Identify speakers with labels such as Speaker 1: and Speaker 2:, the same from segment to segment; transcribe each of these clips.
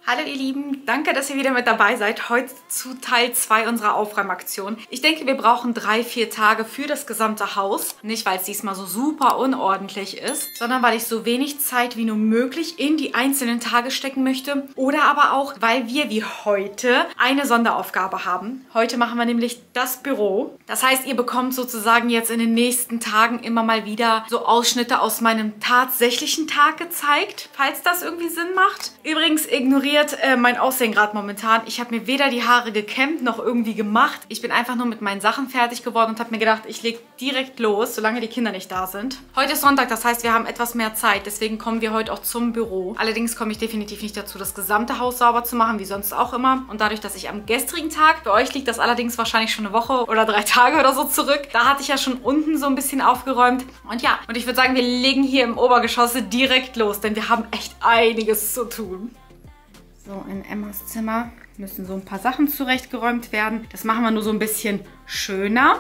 Speaker 1: Hallo ihr Lieben, danke, dass ihr wieder mit dabei seid. Heute zu Teil 2 unserer Aufräumaktion. Ich denke, wir brauchen 3-4 Tage für das gesamte Haus. Nicht, weil es diesmal so super unordentlich ist, sondern weil ich so wenig Zeit wie nur möglich in die einzelnen Tage stecken möchte. Oder aber auch, weil wir wie heute eine Sonderaufgabe haben. Heute machen wir nämlich das Büro. Das heißt, ihr bekommt sozusagen jetzt in den nächsten Tagen immer mal wieder so Ausschnitte aus meinem tatsächlichen Tag gezeigt, falls das irgendwie Sinn macht. Übrigens, ignoriert mein Aussehen gerade momentan. Ich habe mir weder die Haare gekämmt noch irgendwie gemacht. Ich bin einfach nur mit meinen Sachen fertig geworden und habe mir gedacht, ich lege direkt los, solange die Kinder nicht da sind. Heute ist Sonntag, das heißt, wir haben etwas mehr Zeit. Deswegen kommen wir heute auch zum Büro. Allerdings komme ich definitiv nicht dazu, das gesamte Haus sauber zu machen, wie sonst auch immer. Und dadurch, dass ich am gestrigen Tag, für euch liegt das allerdings wahrscheinlich schon eine Woche oder 3 Tage oder so zurück, da hatte ich ja schon unten so ein bisschen aufgeräumt. Und ja, und ich würde sagen, wir legen hier im Obergeschoss direkt los, denn wir haben echt einiges zu tun. So, in Emmas Zimmer müssen so ein paar Sachen zurechtgeräumt werden. Das machen wir nur so ein bisschen schöner.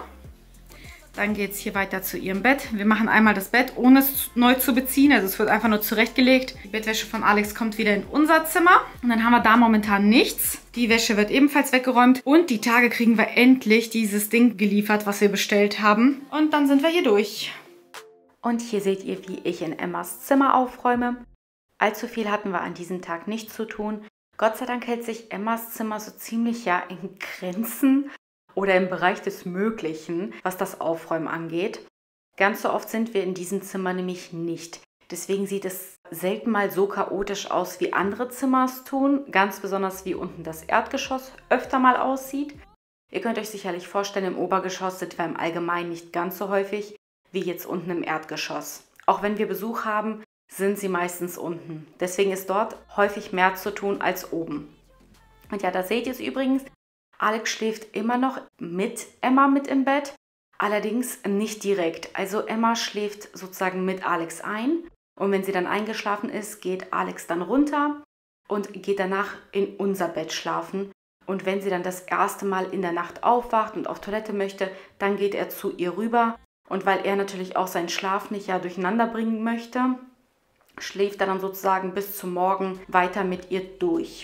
Speaker 1: Dann geht es hier weiter zu ihrem Bett. Wir machen einmal das Bett, ohne es neu zu beziehen. Also es wird einfach nur zurechtgelegt. Die Bettwäsche von Alex kommt wieder in unser Zimmer. Und dann haben wir da momentan nichts. Die Wäsche wird ebenfalls weggeräumt. Und die Tage kriegen wir endlich dieses Ding geliefert, was wir bestellt haben. Und dann sind wir hier durch. Und hier seht ihr, wie ich in Emmas Zimmer aufräume. Allzu viel hatten wir an diesem Tag nicht zu tun. Gott sei Dank hält sich Emmas Zimmer so ziemlich ja in Grenzen oder im Bereich des Möglichen, was das Aufräumen angeht. Ganz so oft sind wir in diesem Zimmer nämlich nicht. Deswegen sieht es selten mal so chaotisch aus, wie andere Zimmer es tun. Ganz besonders wie unten das Erdgeschoss öfter mal aussieht. Ihr könnt euch sicherlich vorstellen, im Obergeschoss sind wir im Allgemeinen nicht ganz so häufig wie jetzt unten im Erdgeschoss. Auch wenn wir Besuch haben, sind sie meistens unten. Deswegen ist dort häufig mehr zu tun als oben. Und ja, da seht ihr es übrigens. Alex schläft immer noch mit Emma mit im Bett. Allerdings nicht direkt. Also Emma schläft sozusagen mit Alex ein. Und wenn sie dann eingeschlafen ist, geht Alex dann runter und geht danach in unser Bett schlafen. Und wenn sie dann das erste Mal in der Nacht aufwacht und auf Toilette möchte, dann geht er zu ihr rüber. Und weil er natürlich auch seinen Schlaf nicht durcheinander bringen möchte, schläft er dann sozusagen bis zum Morgen weiter mit ihr durch.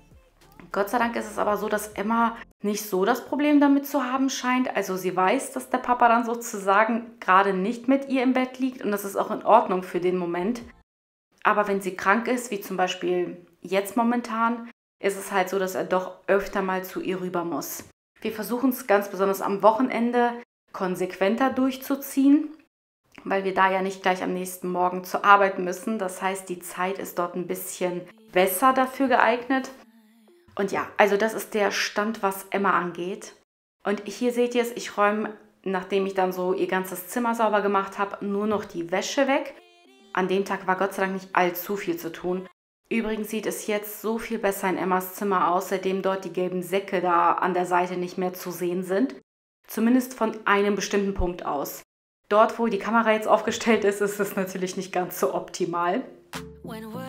Speaker 1: Gott sei Dank ist es aber so, dass Emma nicht so das Problem damit zu haben scheint. Also sie weiß, dass der Papa dann sozusagen gerade nicht mit ihr im Bett liegt und das ist auch in Ordnung für den Moment. Aber wenn sie krank ist, wie zum Beispiel jetzt momentan, ist es halt so, dass er doch öfter mal zu ihr rüber muss. Wir versuchen es ganz besonders am Wochenende konsequenter durchzuziehen, weil wir da ja nicht gleich am nächsten Morgen zur Arbeit müssen. Das heißt, die Zeit ist dort ein bisschen besser dafür geeignet. Und ja, also das ist der Stand, was Emma angeht. Und hier seht ihr es, ich räume, nachdem ich dann so ihr ganzes Zimmer sauber gemacht habe, nur noch die Wäsche weg. An dem Tag war Gott sei Dank nicht allzu viel zu tun. Übrigens sieht es jetzt so viel besser in Emmas Zimmer aus, seitdem dort die gelben Säcke da an der Seite nicht mehr zu sehen sind. Zumindest von einem bestimmten Punkt aus. Dort, wo die Kamera jetzt aufgestellt ist, ist es natürlich nicht ganz so optimal. Und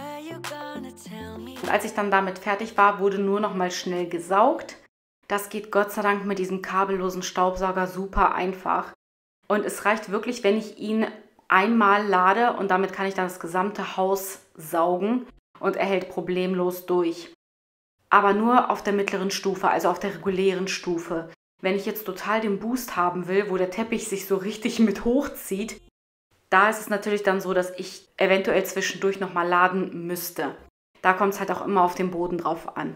Speaker 1: als ich dann damit fertig war, wurde nur noch mal schnell gesaugt. Das geht Gott sei Dank mit diesem kabellosen Staubsauger super einfach. Und es reicht wirklich, wenn ich ihn einmal lade und damit kann ich dann das gesamte Haus saugen und er hält problemlos durch. Aber nur auf der mittleren Stufe, also auf der regulären Stufe. Wenn ich jetzt total den Boost haben will, wo der Teppich sich so richtig mit hochzieht, da ist es natürlich dann so, dass ich eventuell zwischendurch nochmal laden müsste. Da kommt es halt auch immer auf den Boden drauf an.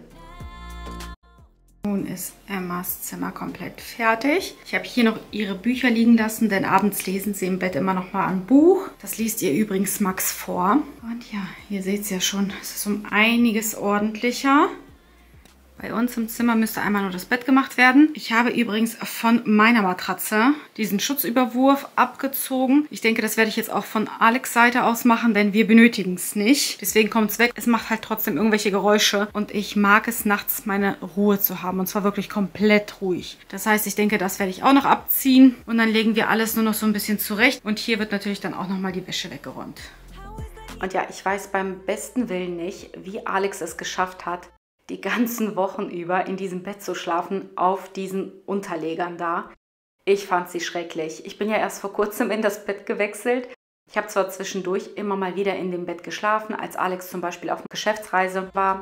Speaker 1: Nun ist Emmas Zimmer komplett fertig. Ich habe hier noch ihre Bücher liegen lassen, denn abends lesen sie im Bett immer noch mal ein Buch. Das liest ihr übrigens Max vor. Und ja, ihr seht es ja schon, es ist um einiges ordentlicher. Bei uns im Zimmer müsste einmal nur das Bett gemacht werden. Ich habe übrigens von meiner Matratze diesen Schutzüberwurf abgezogen. Ich denke, das werde ich jetzt auch von Alex' Seite aus machen, denn wir benötigen es nicht. Deswegen kommt es weg. Es macht halt trotzdem irgendwelche Geräusche und ich mag es nachts, meine Ruhe zu haben und zwar wirklich komplett ruhig. Das heißt, ich denke, das werde ich auch noch abziehen und dann legen wir alles nur noch so ein bisschen zurecht und hier wird natürlich dann auch nochmal die Wäsche weggeräumt. Und ja, ich weiß beim besten Willen nicht, wie Alex es geschafft hat, die ganzen Wochen über in diesem Bett zu schlafen, auf diesen Unterlegern da. Ich fand sie schrecklich. Ich bin ja erst vor kurzem in das Bett gewechselt. Ich habe zwar zwischendurch immer mal wieder in dem Bett geschlafen, als Alex zum Beispiel auf Geschäftsreise war.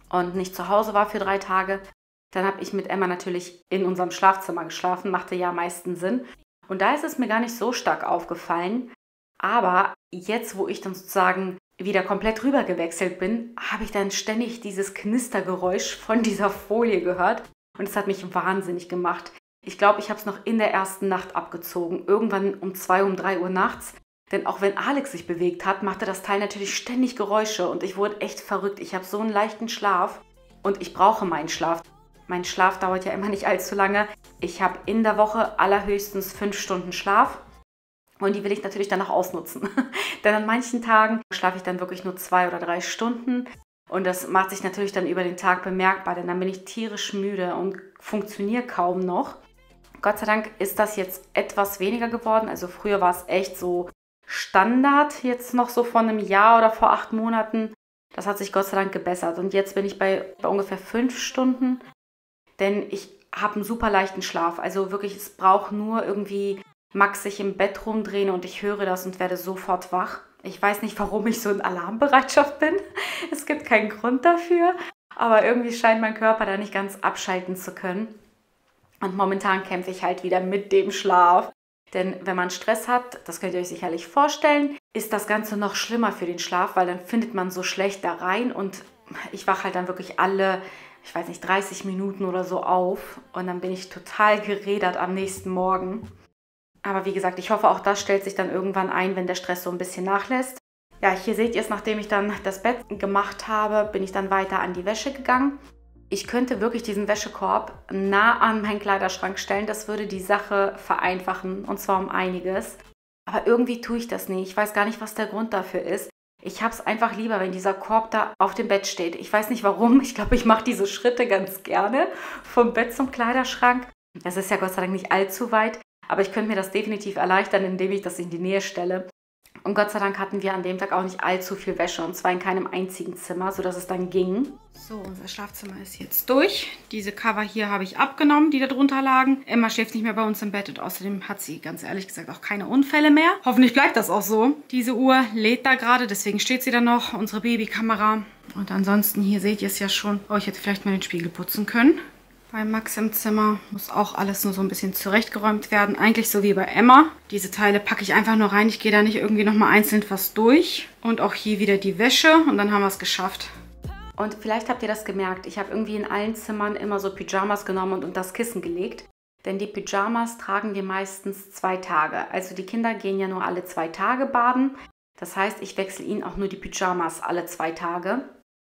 Speaker 2: und nicht zu Hause war für 3 Tage, dann habe ich mit Emma natürlich in unserem Schlafzimmer geschlafen. Machte ja am meisten Sinn. Und da ist es mir gar nicht so stark aufgefallen. Aber jetzt, wo ich dann sozusagen wieder komplett rüber gewechselt bin, habe ich dann ständig dieses Knistergeräusch von dieser Folie gehört. Und es hat mich wahnsinnig gemacht. Ich glaube, ich habe es noch in der ersten Nacht abgezogen. Irgendwann um 2, um 3 Uhr nachts. Denn auch wenn Alex sich bewegt hat, machte das Teil natürlich ständig Geräusche. Und ich wurde echt verrückt. Ich habe so einen leichten Schlaf. Und ich brauche meinen Schlaf. Mein Schlaf dauert ja immer nicht allzu lange. Ich habe in der Woche allerhöchstens 5 Stunden Schlaf. Und die will ich natürlich dann auch ausnutzen. Denn an manchen Tagen schlafe ich dann wirklich nur 2 oder 3 Stunden. Und das macht sich natürlich dann über den Tag bemerkbar. Denn dann bin ich tierisch müde und funktioniere kaum noch. Gott sei Dank ist das jetzt etwas weniger geworden. Also früher war es echt so Standard. Jetzt noch so vor einem Jahr oder vor 8 Monaten. Das hat sich Gott sei Dank gebessert. Und jetzt bin ich bei ungefähr 5 Stunden. Denn ich habe einen super leichten Schlaf. Also wirklich, es braucht nur irgendwie Max sich im Bett rumdrehen und ich höre das und werde sofort wach. Ich weiß nicht, warum ich so in Alarmbereitschaft bin. Es gibt keinen Grund dafür. Aber irgendwie scheint mein Körper da nicht ganz abschalten zu können. Und momentan kämpfe ich halt wieder mit dem Schlaf. Denn wenn man Stress hat, das könnt ihr euch sicherlich vorstellen, ist das Ganze noch schlimmer für den Schlaf, weil dann findet man so schlecht da rein und ich wache halt dann wirklich alle, ich weiß nicht, 30 Minuten oder so auf und dann bin ich total gerädert am nächsten Morgen. Aber wie gesagt, ich hoffe, auch das stellt sich dann irgendwann ein, wenn der Stress so ein bisschen nachlässt. Ja, hier seht ihr es, nachdem ich dann das Bett gemacht habe, bin ich dann weiter an die Wäsche gegangen. Ich könnte wirklich diesen Wäschekorb nah an meinen Kleiderschrank stellen. Das würde die Sache vereinfachen und zwar um einiges. Aber irgendwie tue ich das nicht. Ich weiß gar nicht, was der Grund dafür ist. Ich habe es einfach lieber, wenn dieser Korb da auf dem Bett steht. Ich weiß nicht warum. Ich glaube, ich mache diese Schritte ganz gerne vom Bett zum Kleiderschrank. Es ist ja Gott sei Dank nicht allzu weit. Aber ich könnte mir das definitiv erleichtern, indem ich das in die Nähe stelle. Und Gott sei Dank hatten wir an dem Tag auch nicht allzu viel Wäsche. Und zwar in keinem einzigen Zimmer, sodass es dann ging.
Speaker 1: So, unser Schlafzimmer ist jetzt durch. Diese Cover hier habe ich abgenommen, die da drunter lagen. Emma schläft nicht mehr bei uns im Bett und außerdem hat sie, ganz ehrlich gesagt, auch keine Unfälle mehr. Hoffentlich bleibt das auch so. Diese Uhr lädt da gerade, deswegen steht sie da noch. Unsere Babykamera. Und ansonsten, hier seht ihr es ja schon. Oh, ich hätte vielleicht mal den Spiegel putzen können. Bei Max im Zimmer muss auch alles nur so ein bisschen zurechtgeräumt werden. Eigentlich so wie bei Emma. Diese Teile packe ich einfach nur rein. Ich gehe da nicht irgendwie nochmal einzeln was durch. Und auch hier wieder die Wäsche und dann haben wir es geschafft.
Speaker 2: Und vielleicht habt ihr das gemerkt. Ich habe irgendwie in allen Zimmern immer so Pyjamas genommen und unter das Kissen gelegt. Denn die Pyjamas tragen wir meistens 2 Tage. Also die Kinder gehen ja nur alle 2 Tage baden. Das heißt, ich wechsle ihnen auch nur die Pyjamas alle 2 Tage.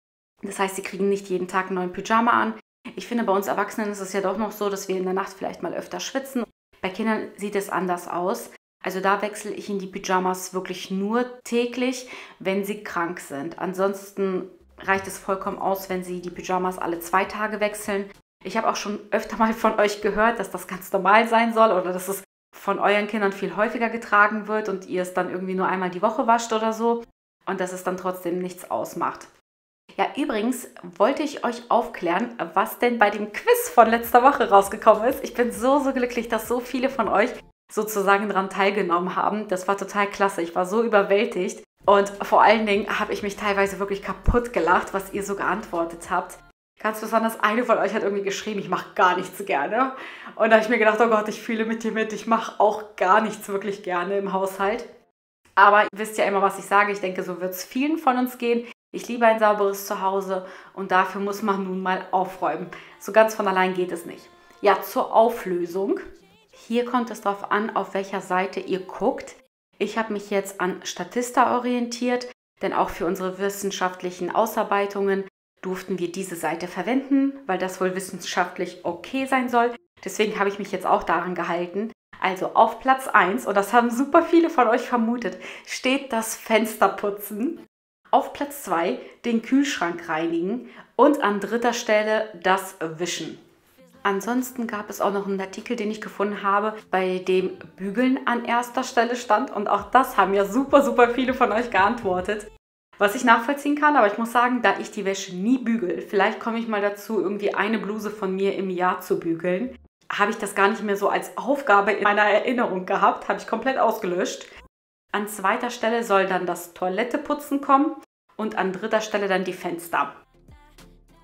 Speaker 2: Das heißt, sie kriegen nicht jeden Tag einen neuen Pyjama an. Ich finde, bei uns Erwachsenen ist es ja doch noch so, dass wir in der Nacht vielleicht mal öfter schwitzen. Bei Kindern sieht es anders aus. Also da wechsle ich in die Pyjamas wirklich nur täglich, wenn sie krank sind. Ansonsten reicht es vollkommen aus, wenn sie die Pyjamas alle 2 Tage wechseln. Ich habe auch schon öfter mal von euch gehört, dass das ganz normal sein soll oder dass es von euren Kindern viel häufiger getragen wird und ihr es dann irgendwie nur einmal die Woche wascht oder so und dass es dann trotzdem nichts ausmacht. Ja, übrigens wollte ich euch aufklären, was denn bei dem Quiz von letzter Woche rausgekommen ist. Ich bin so glücklich, dass so viele von euch sozusagen daran teilgenommen haben. Das war total klasse. Ich war so überwältigt. Und vor allen Dingen habe ich mich teilweise wirklich kaputt gelacht, was ihr so geantwortet habt. Ganz besonders eine von euch hat irgendwie geschrieben, ich mache gar nichts gerne. Und da habe ich mir gedacht, oh Gott, ich fühle mit dir mit. Ich mache auch gar nichts wirklich gerne im Haushalt. Aber ihr wisst ja immer, was ich sage. Ich denke, so wird es vielen von uns gehen. Ich liebe ein sauberes Zuhause und dafür muss man nun mal aufräumen. So ganz von allein geht es nicht. Ja, zur Auflösung. Hier kommt es darauf an, auf welcher Seite ihr guckt. Ich habe mich jetzt an Statista orientiert, denn auch für unsere wissenschaftlichen Ausarbeitungen durften wir diese Seite verwenden, weil das wohl wissenschaftlich okay sein soll. Deswegen habe ich mich jetzt auch daran gehalten. Also auf Platz 1, und das haben super viele von euch vermutet, steht das Fensterputzen. Auf Platz 2 den Kühlschrank reinigen und an 3. Stelle das Wischen. Ansonsten gab es auch noch einen Artikel, den ich gefunden habe, bei dem Bügeln an 1. Stelle stand und auch das haben ja super viele von euch geantwortet. Was ich nachvollziehen kann, aber ich muss sagen, da ich die Wäsche nie bügel, vielleicht komme ich mal dazu, irgendwie eine Bluse von mir im Jahr zu bügeln, habe ich das gar nicht mehr so als Aufgabe in meiner Erinnerung gehabt, habe ich komplett ausgelöscht. An 2. Stelle soll dann das Toiletteputzen kommen und an 3. Stelle dann die Fenster.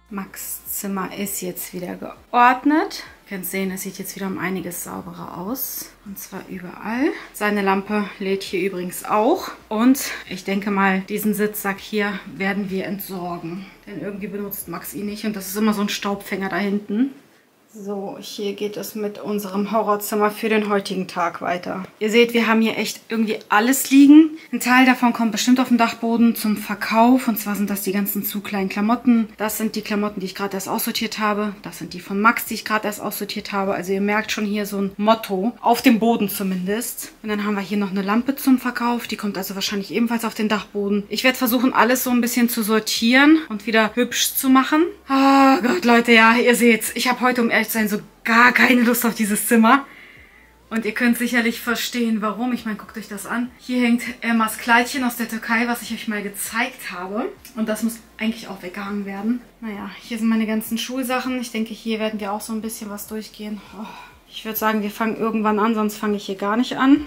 Speaker 1: Max' Zimmer ist jetzt wieder geordnet. Ihr könnt sehen, es sieht jetzt wieder um einiges sauberer aus. Und zwar überall. Seine Lampe lädt hier übrigens auch. Und ich denke mal, diesen Sitzsack hier werden wir entsorgen. Denn irgendwie benutzt Max ihn nicht. Und das ist immer so ein Staubfänger da hinten. So, hier geht es mit unserem Horrorzimmer für den heutigen Tag weiter. Ihr seht, wir haben hier echt irgendwie alles liegen. Ein Teil davon kommt bestimmt auf den Dachboden zum Verkauf. Und zwar sind das die ganzen zu kleinen Klamotten. Das sind die Klamotten, die ich gerade erst aussortiert habe. Das sind die von Max, die ich gerade erst aussortiert habe. Also ihr merkt schon hier so ein Motto. Auf dem Boden zumindest. Und dann haben wir hier noch eine Lampe zum Verkauf. Die kommt also wahrscheinlich ebenfalls auf den Dachboden. Ich werde versuchen, alles so ein bisschen zu sortieren und wieder hübsch zu machen. Oh Gott, Leute, ja, ihr seht's. Ich habe heute, um ehrlich zu sein, so gar keine Lust auf dieses Zimmer. Und ihr könnt sicherlich verstehen, warum. Ich meine, guckt euch das an. Hier hängt Emmas Kleidchen aus der Türkei, was ich euch mal gezeigt habe. Und das muss eigentlich auch weggehangen werden. Naja, hier sind meine ganzen Schulsachen. Ich denke, hier werden wir auch so ein bisschen was durchgehen. Oh, ich würde sagen, wir fangen irgendwann an, sonst fange ich hier gar nicht an.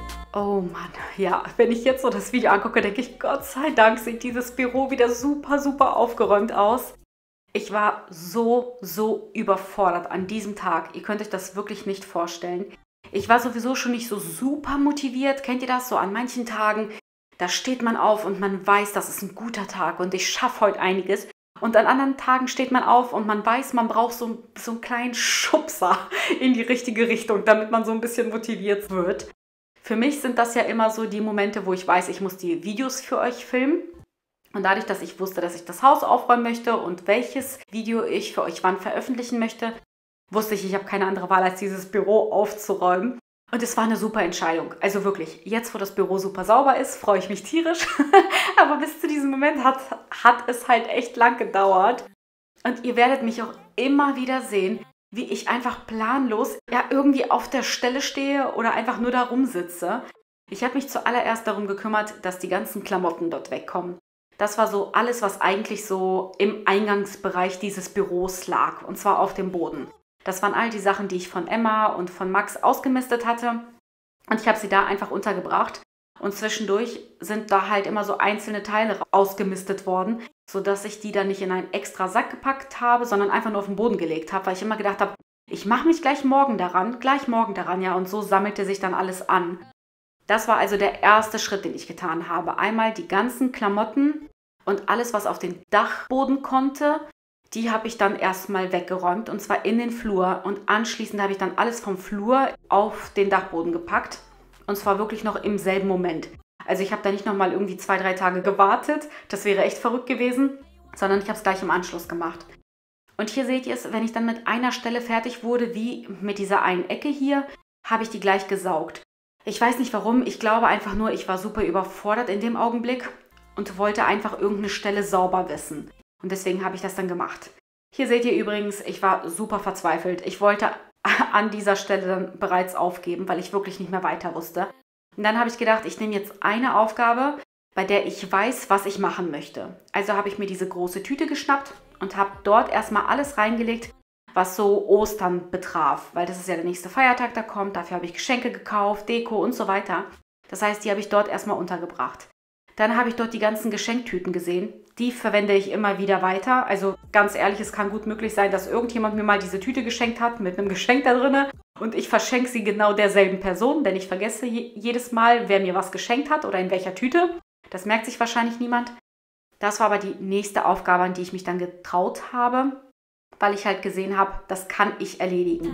Speaker 2: Oh Mann, ja, wenn ich jetzt so das Video angucke, denke ich, Gott sei Dank sieht dieses Büro wieder super, super aufgeräumt aus. Ich war so überfordert an diesem Tag. Ihr könnt euch das wirklich nicht vorstellen. Ich war sowieso schon nicht so super motiviert. Kennt ihr das? So an manchen Tagen, da steht man auf und man weiß, das ist ein guter Tag und ich schaffe heute einiges. Und an anderen Tagen steht man auf und man weiß, man braucht so einen kleinen Schubser in die richtige Richtung, damit man so ein bisschen motiviert wird. Für mich sind das ja immer so die Momente, wo ich weiß, ich muss die Videos für euch filmen. Und dadurch, dass ich wusste, dass ich das Haus aufräumen möchte und welches Video ich für euch wann veröffentlichen möchte, wusste ich habe keine andere Wahl, als dieses Büro aufzuräumen. Und es war eine super Entscheidung. Also wirklich, jetzt wo das Büro super sauber ist, freue ich mich tierisch. Aber bis zu diesem Moment hat es halt echt lang gedauert. Und ihr werdet mich auch immer wieder sehen, wie ich einfach planlos irgendwie auf der Stelle stehe oder einfach nur da rumsitze. Ich habe mich zuallererst darum gekümmert, dass die ganzen Klamotten dort wegkommen. Das war so alles, was eigentlich so im Eingangsbereich dieses Büros lag. Und zwar auf dem Boden. Das waren all die Sachen, die ich von Emma und von Max ausgemistet hatte. Und ich habe sie da einfach untergebracht. Und zwischendurch sind da halt immer so einzelne Teile ausgemistet worden, sodass ich die dann nicht in einen extra Sack gepackt habe, sondern einfach nur auf den Boden gelegt habe. Weil ich immer gedacht habe, ich mache mich gleich morgen daran, ja. Und so sammelte sich dann alles an. Das war also der erste Schritt, den ich getan habe. Einmal die ganzen Klamotten und alles, was auf den Dachboden konnte, die habe ich dann erstmal weggeräumt und zwar in den Flur. Und anschließend habe ich dann alles vom Flur auf den Dachboden gepackt und zwar wirklich noch im selben Moment. Also ich habe da nicht nochmal irgendwie 2-3 Tage gewartet, das wäre echt verrückt gewesen, sondern ich habe es gleich im Anschluss gemacht. Und hier seht ihr es, wenn ich dann mit einer Stelle fertig wurde, wie mit dieser einen Ecke hier, habe ich die gleich gesaugt. Ich weiß nicht warum, ich glaube einfach nur, ich war super überfordert in dem Augenblick und wollte einfach irgendeine Stelle sauber wissen. Und deswegen habe ich das dann gemacht. Hier seht ihr übrigens, ich war super verzweifelt. Ich wollte an dieser Stelle dann bereits aufgeben, weil ich wirklich nicht mehr weiter wusste. Und dann habe ich gedacht, ich nehme jetzt eine Aufgabe, bei der ich weiß, was ich machen möchte. Also habe ich mir diese große Tüte geschnappt und habe dort erstmal alles reingelegt, was so Ostern betraf, weil das ist ja der nächste Feiertag, der kommt. Dafür habe ich Geschenke gekauft, Deko und so weiter. Das heißt, die habe ich dort erstmal untergebracht. Dann habe ich dort die ganzen Geschenktüten gesehen. Die verwende ich immer wieder weiter. Also ganz ehrlich, es kann gut möglich sein, dass irgendjemand mir mal diese Tüte geschenkt hat mit einem Geschenk da drin und ich verschenke sie genau derselben Person, denn ich vergesse jedes Mal, wer mir was geschenkt hat oder in welcher Tüte. Das merkt sich wahrscheinlich niemand. Das war aber die nächste Aufgabe, an die ich mich dann getraut habe, weil ich halt gesehen habe, das kann ich erledigen.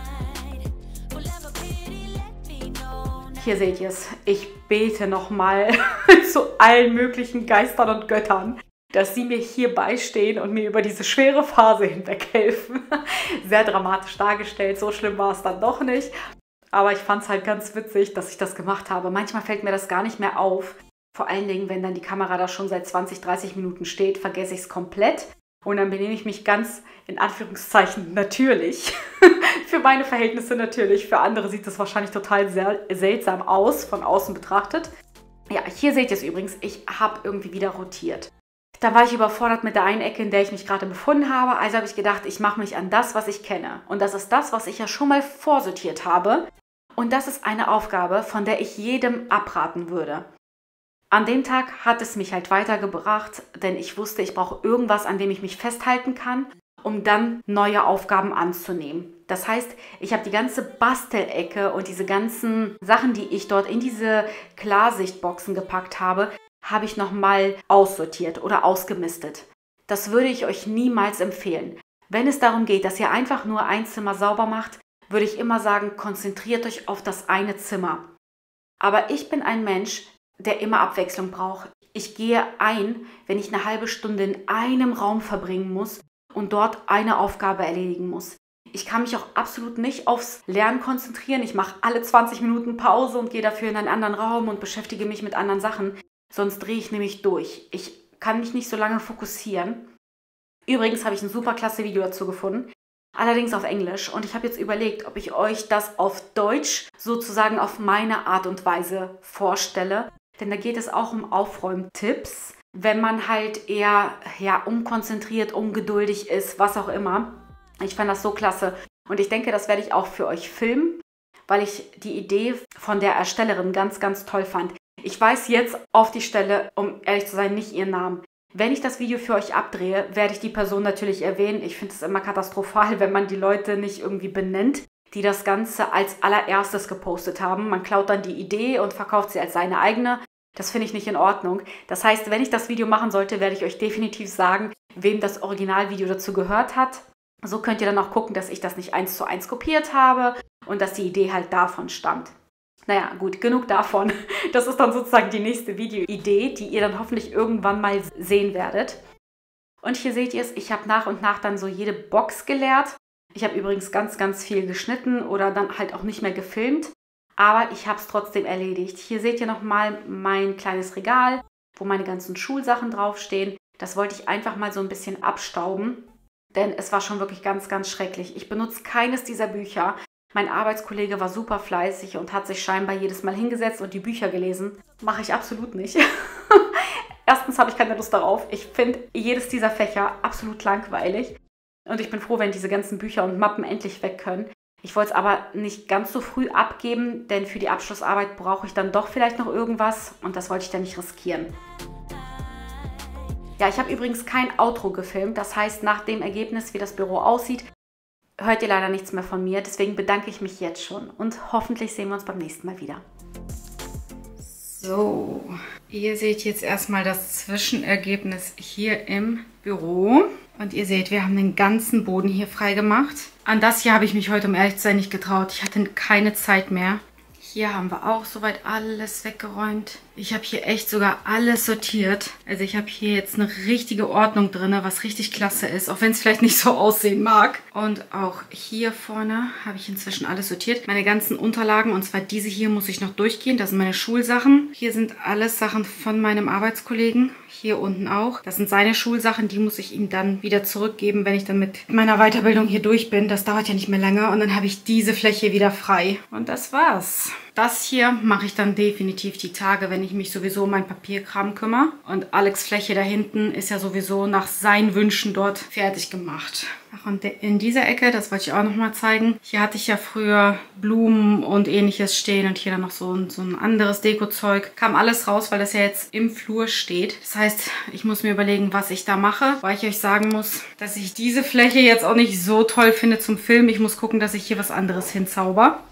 Speaker 2: Hier seht ihr es. Ich bete nochmal zu allen möglichen Geistern und Göttern, dass sie mir hier beistehen und mir über diese schwere Phase hinweg helfen. Sehr dramatisch dargestellt, so schlimm war es dann doch nicht. Aber ich fand es halt ganz witzig, dass ich das gemacht habe. Manchmal fällt mir das gar nicht mehr auf. Vor allen Dingen, wenn dann die Kamera da schon seit 20-30 Minuten steht, vergesse ich es komplett. Und dann benehme ich mich ganz, in Anführungszeichen, natürlich. Für meine Verhältnisse natürlich. Für andere sieht das wahrscheinlich total seltsam aus, von außen betrachtet. Ja, hier seht ihr es übrigens. Ich habe irgendwie wieder rotiert. Da war ich überfordert mit der einen Ecke, in der ich mich gerade befunden habe. Also habe ich gedacht, ich mache mich an das, was ich kenne. Und das ist das, was ich ja schon mal vorsortiert habe. Und das ist eine Aufgabe, von der ich jedem abraten würde. An dem Tag hat es mich halt weitergebracht, denn ich wusste, ich brauche irgendwas, an dem ich mich festhalten kann, um dann neue Aufgaben anzunehmen. Das heißt, ich habe die ganze Bastelecke und diese ganzen Sachen, die ich dort in diese Klarsichtboxen gepackt habe, habe ich nochmal aussortiert oder ausgemistet. Das würde ich euch niemals empfehlen. Wenn es darum geht, dass ihr einfach nur ein Zimmer sauber macht, würde ich immer sagen, konzentriert euch auf das eine Zimmer. Aber ich bin ein Mensch, der immer Abwechslung braucht. Ich gehe ein, wenn ich eine halbe Stunde in einem Raum verbringen muss und dort eine Aufgabe erledigen muss. Ich kann mich auch absolut nicht aufs Lernen konzentrieren. Ich mache alle 20 Minuten Pause und gehe dafür in einen anderen Raum und beschäftige mich mit anderen Sachen. Sonst drehe ich nämlich durch. Ich kann mich nicht so lange fokussieren. Übrigens habe ich ein super klasse Video dazu gefunden. Allerdings auf Englisch. Und ich habe jetzt überlegt, ob ich euch das auf Deutsch sozusagen auf meine Art und Weise vorstelle. Denn da geht es auch um Aufräumtipps. Wenn man halt eher unkonzentriert, ungeduldig ist, was auch immer. Ich fand das so klasse. Und ich denke, das werde ich auch für euch filmen, weil ich die Idee von der Erstellerin ganz, ganz toll fand. Ich weiß jetzt auf die Stelle, um ehrlich zu sein, nicht ihren Namen. Wenn ich das Video für euch abdrehe, werde ich die Person natürlich erwähnen. Ich finde es immer katastrophal, wenn man die Leute nicht irgendwie benennt, die das Ganze als allererstes gepostet haben. Man klaut dann die Idee und verkauft sie als seine eigene. Das finde ich nicht in Ordnung. Das heißt, wenn ich das Video machen sollte, werde ich euch definitiv sagen, wem das Originalvideo dazu gehört hat. So könnt ihr dann auch gucken, dass ich das nicht 1:1 kopiert habe und dass die Idee halt davon stammt. Naja, gut, genug davon. Das ist dann sozusagen die nächste Videoidee, die ihr dann hoffentlich irgendwann mal sehen werdet. Und hier seht ihr es, ich habe nach und nach dann so jede Box geleert. Ich habe übrigens ganz, ganz viel geschnitten oder dann halt auch nicht mehr gefilmt. Aber ich habe es trotzdem erledigt. Hier seht ihr nochmal mein kleines Regal, wo meine ganzen Schulsachen draufstehen. Das wollte ich einfach mal so ein bisschen abstauben, denn es war schon wirklich ganz, ganz schrecklich. Ich benutze keines dieser Bücher. Mein Arbeitskollege war super fleißig und hat sich scheinbar jedes Mal hingesetzt und die Bücher gelesen. Mache ich absolut nicht. Erstens habe ich keine Lust darauf. Ich finde jedes dieser Fächer absolut langweilig. Und ich bin froh, wenn diese ganzen Bücher und Mappen endlich weg können. Ich wollte es aber nicht ganz so früh abgeben, denn für die Abschlussarbeit brauche ich dann doch vielleicht noch irgendwas und das wollte ich dann nicht riskieren. Ja, ich habe übrigens kein Outro gefilmt, das heißt, nach dem Ergebnis, wie das Büro aussieht, hört ihr leider nichts mehr von mir. Deswegen bedanke ich mich jetzt schon und hoffentlich sehen wir uns beim nächsten Mal wieder.
Speaker 1: So, ihr seht jetzt erstmal das Zwischenergebnis hier im Büro. Und ihr seht, wir haben den ganzen Boden hier frei gemacht. An das hier habe ich mich heute, um ehrlich zu sein, nicht getraut. Ich hatte keine Zeit mehr. Hier haben wir auch soweit alles weggeräumt. Ich habe hier echt sogar alles sortiert. Also ich habe hier jetzt eine richtige Ordnung drin, was richtig klasse ist. Auch wenn es vielleicht nicht so aussehen mag. Und auch hier vorne habe ich inzwischen alles sortiert. Meine ganzen Unterlagen, und zwar diese hier, muss ich noch durchgehen. Das sind meine Schulsachen. Hier sind alles Sachen von meinem Arbeitskollegen. Hier unten auch. Das sind seine Schulsachen. Die muss ich ihm dann wieder zurückgeben, wenn ich dann mit meiner Weiterbildung hier durch bin. Das dauert ja nicht mehr lange. Und dann habe ich diese Fläche wieder frei. Und das war's. Das hier mache ich dann definitiv die Tage, wenn ich mich sowieso um meinen Papierkram kümmere. Und Alex' Fläche da hinten ist ja sowieso nach seinen Wünschen dort fertig gemacht. Ach, und in dieser Ecke, das wollte ich auch nochmal zeigen. Hier hatte ich ja früher Blumen und ähnliches stehen und hier dann noch so ein anderes Dekozeug. Kam alles raus, weil das ja jetzt im Flur steht. Das heißt, ich muss mir überlegen, was ich da mache. Weil ich euch sagen muss, dass ich diese Fläche jetzt auch nicht so toll finde zum Filmen. Ich muss gucken, dass ich hier was anderes hinzauber.